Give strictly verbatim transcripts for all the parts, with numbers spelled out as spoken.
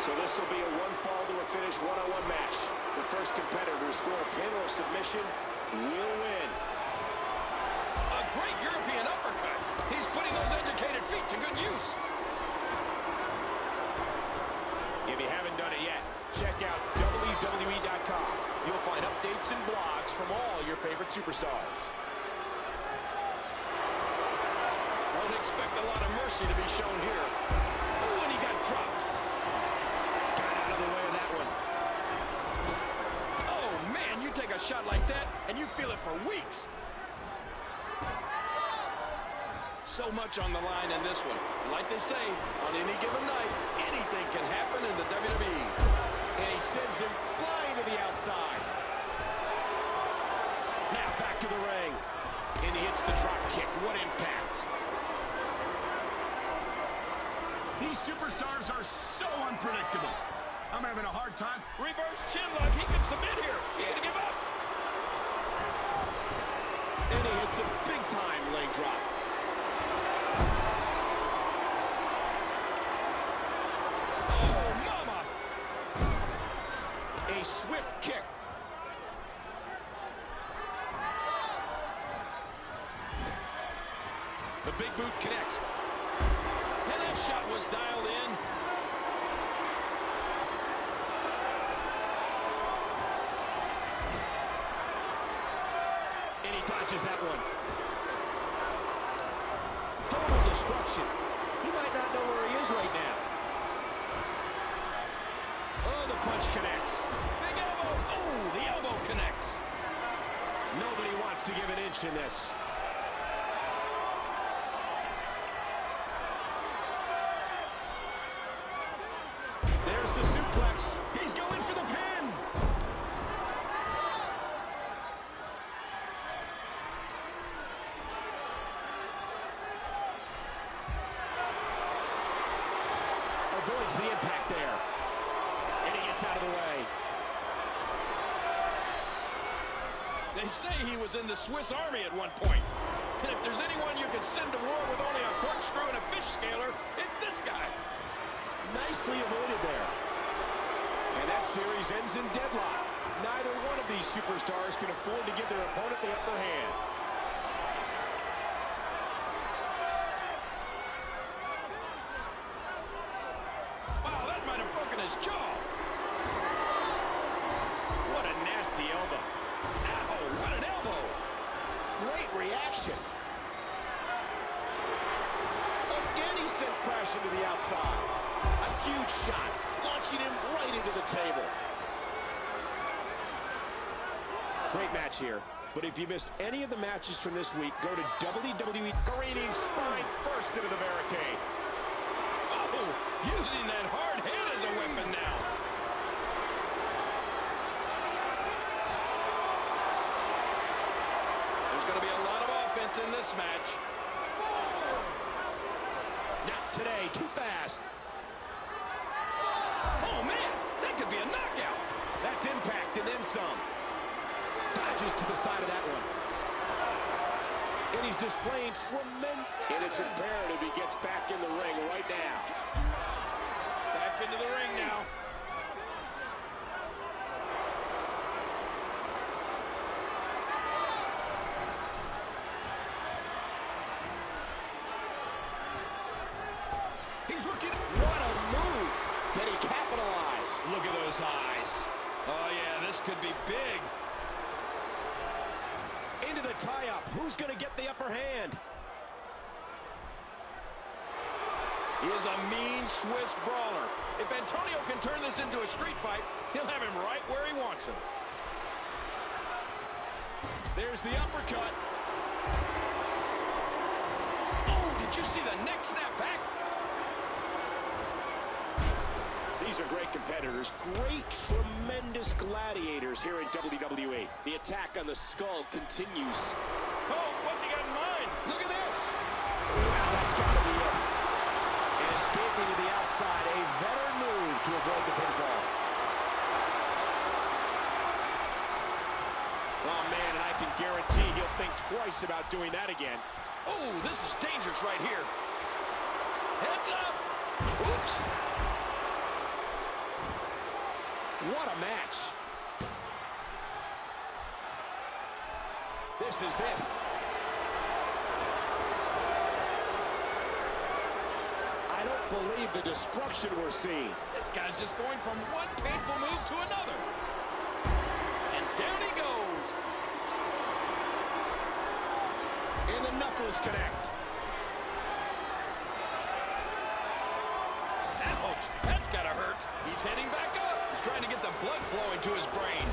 So this will be a one fall to a finish one-on-one match. The first competitor to score a pin or a submission will win. A great European uppercut. He's putting those educated feet to good use. If you haven't done it yet, check out W W E dot com. You'll find updates and blogs from all your favorite superstars. Don't expect a lot of mercy to be shown here. Ooh, and he got dropped. Got out of the way of that one. Oh, man, you take a shot like that, and you feel it for weeks. So much on the line in this one. Like they say, on any given night, anything can happen in the W W E. And he sends him flying to the outside. Now back to the ring. And he hits the drop kick. What impact. These superstars are so unpredictable. I'm having a hard time. Reverse chin lock. He can submit here. He's going to give up. And he hits a big-time leg drop. Oh, mama. A swift kick. The big boot connects. And that shot was dialed in. And he dodges that one. Total destruction. He might not know where he is right now. Oh, the punch connects. Big elbow. Oh, the elbow connects. Nobody wants to give an inch in this. There's the suplex. He's going for the pin. Avoids the impact there. And he gets out of the way. They say he was in the Swiss Army at one point. And if there's anyone you could send to war with only a corkscrew and a fish scaler, it's this guy. Nicely avoided there. And that series ends in deadlock. Neither one of these superstars can afford to give their opponent the upper hand. Wow, that might have broken his jaw. What a nasty elbow. Ow, what an elbow. Great reaction. Again, he's sent crashing to the outside. A huge shot, launching him right into the table. Great match here. But if you missed any of the matches from this week, go to W W E. Careening spine first into the barricade. Oh, using that hard head as a weapon now. There's going to be a lot of offense in this match. Not today, too fast. Oh, man, that could be a knockout. That's impact and then some. Dodges to the side of that one. And he's displaying tremendous. And it's imperative he gets back in the ring right now. Back into the ring now. He's looking. What a move. Can he capitalize? Look at those eyes. Oh, yeah, this could be big. Into the tie-up. Who's going to get the upper hand? He is a mean Swiss brawler. If Antonio can turn this into a street fight, he'll have him right where he wants him. There's the uppercut. Oh, did you see the neck snap back? These are great competitors, great, tremendous gladiators here in W W E. The attack on the skull continues. Oh, what's he got in mind? Look at this. Wow, that's got to be it. And escaping to the outside, a veteran move to avoid the pinfall. Oh, man, and I can guarantee he'll think twice about doing that again. Oh, this is dangerous right here. Heads up. Oops. What a match. This is it. I don't believe the destruction we're seeing. This guy's just going from one painful move to another. And down he goes. And the knuckles connect. Ouch, that's gotta hurt. He's heading back up. He's trying to get the blood flowing to his brain.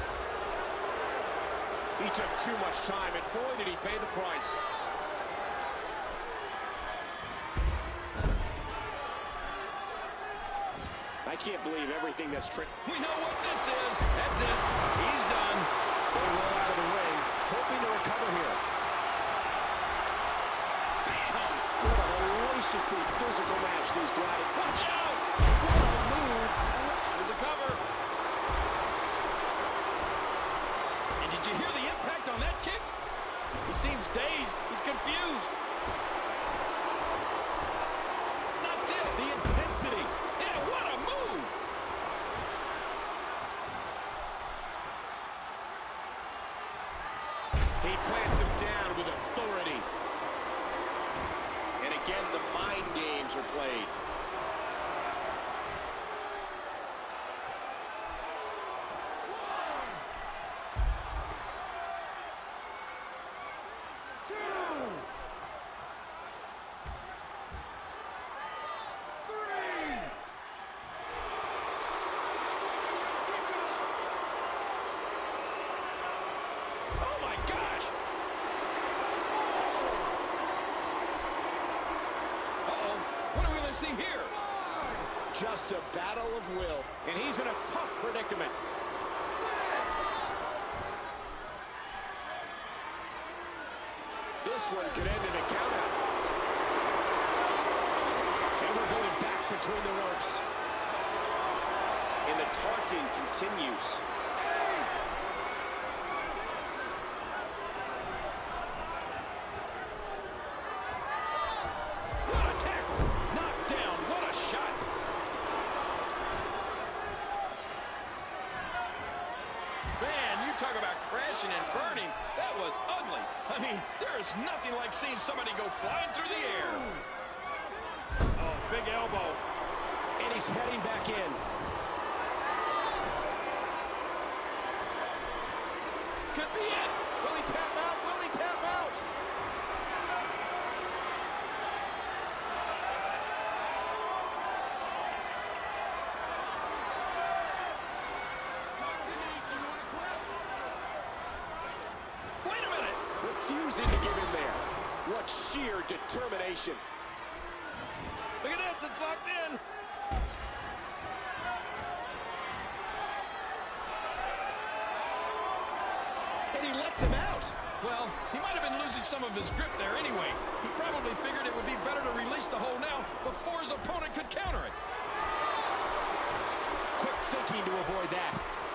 He took too much time, and boy, did he pay the price. I can't believe everything that's tricked. We know what this is. That's it. He's done. They roll out of the ring, hoping to recover here. Bam! What a hellaciously physical match these guys. Watch out! What a move. There's a cover. And did you hear the impact on that kick? He seems dazed. He's confused. Not this. The intensity. Yeah, what a move! He plants him down with authority. And again, the mind games are played. Oh my gosh! Uh-oh. What are we going to see here? Just a battle of will. And he's in a tough predicament. This one could end in a countout. And we're going back between the ropes. And the taunting continues. What a tackle! Knocked down. What a shot! Man, you talk about crashing and burning. That was ugly. I mean, there is nothing like seeing somebody go flying through the air. Oh, big elbow. And he's heading back in. This could be it. Will he tap out? Will he tap out? Wait a minute. Refusing to give in there. What sheer determination. Look at this. It's locked in. And he lets him out. Well, he might have been losing some of his grip there anyway. He probably figured it would be better to release the hold now before his opponent could counter it. Quick thinking to avoid that.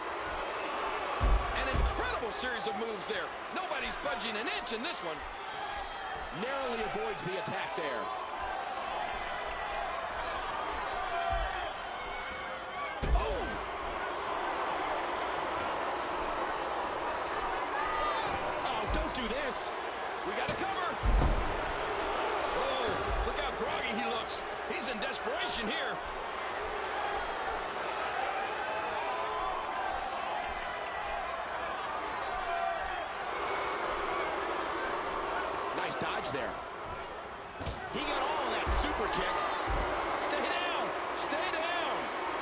An incredible series of moves there. Nobody's budging an inch in this one. Narrowly avoids the attack there. Oh! Oh, don't do this. We got a cover. Oh, look how groggy he looks. He's in desperation here. Nice dodge there. He got all that super kick. Stay down. Stay down.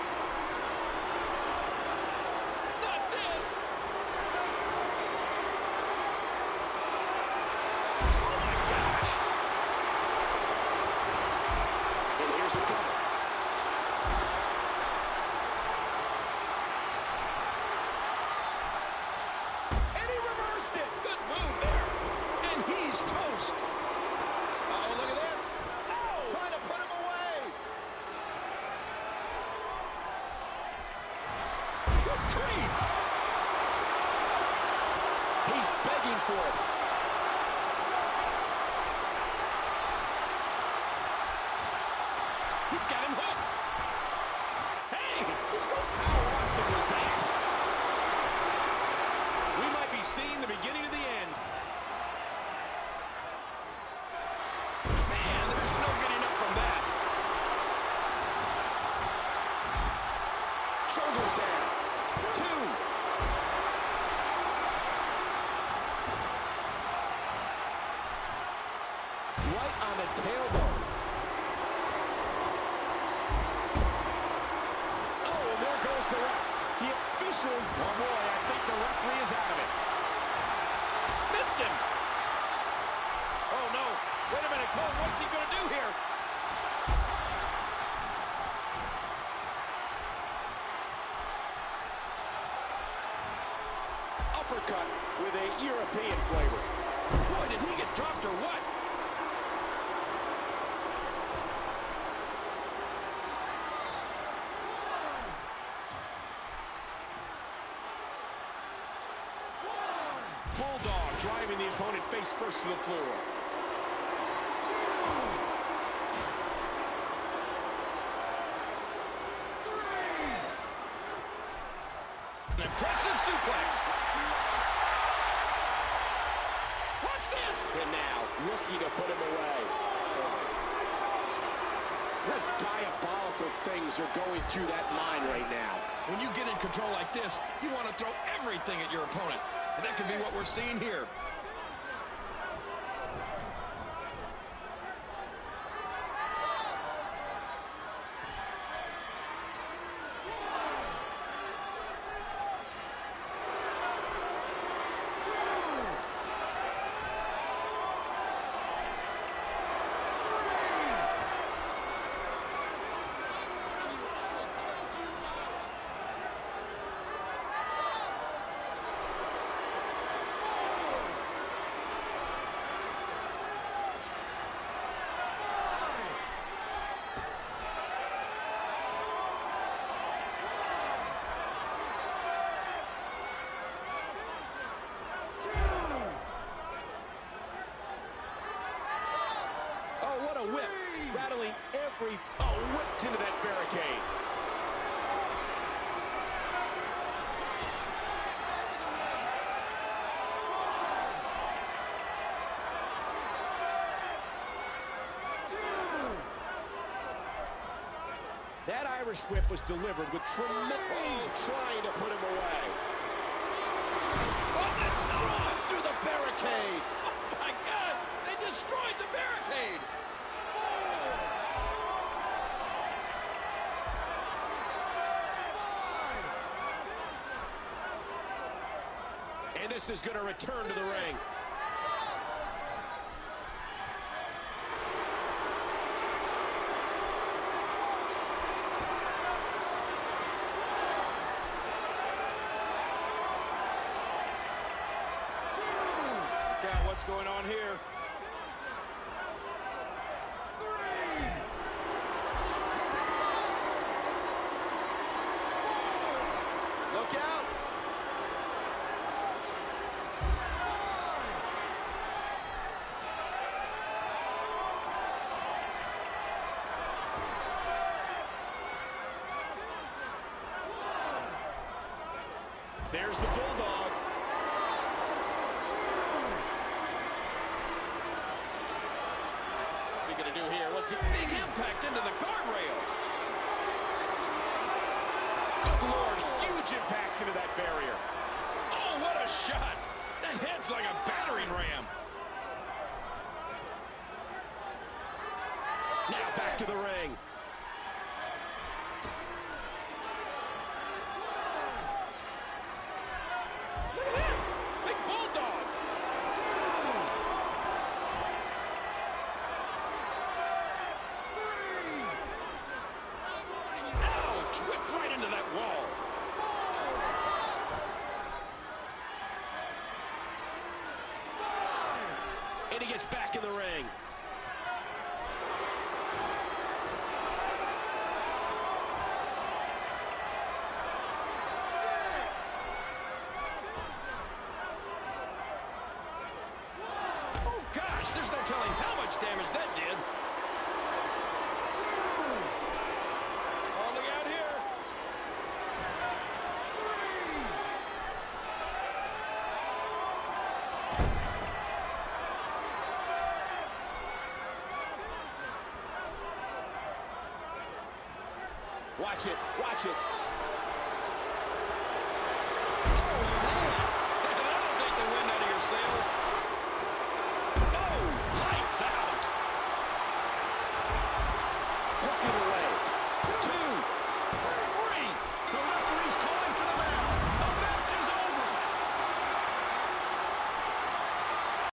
Not this. Oh, my gosh. And here's a cover. And he reversed it. Good move there. And he's toast. Uh-oh, look at this. Oh! Trying to put him away. Good grief. He's begging for it. He's got him hooked. Hey, he's going. How awesome was that? Shoulders down. Two. Right on the tailbone. Oh, and there goes the ref. The officials. Oh, boy, I think the referee is out of it. Missed him. Oh, no. Wait a minute, Cole. What's he going to do here? Uppercut with a European flavor. Boy, did he get dropped or what? Bulldog driving the opponent face first to the floor. An impressive suplex. Watch this. And now, looking to put him away. What diabolical things are going through that mind right now? When you get in control like this, you want to throw everything at your opponent. And that could be what we're seeing here. What a whip, rattling every, oh, whipped into that barricade. That Irish whip was delivered with tremendous, oh, trying to put him away. What's it? Drawn through the barricade. Oh, my God. They destroyed the barricade. And this is going to return to the ring. Look out what's going on here. Look out. There's the Bulldog. What's he going to do here? What's he? Big impact into the guardrail. Good Lord, huge impact into that barrier. Oh, what a shot. That head's like a battering ram. Now back to the ring. Look at this. Big Bulldog. Ouch, whipped right into that wall. And he gets back in the ring. Oh, gosh, there's no telling how much damage that did. Oh, look out here. Watch it, watch it.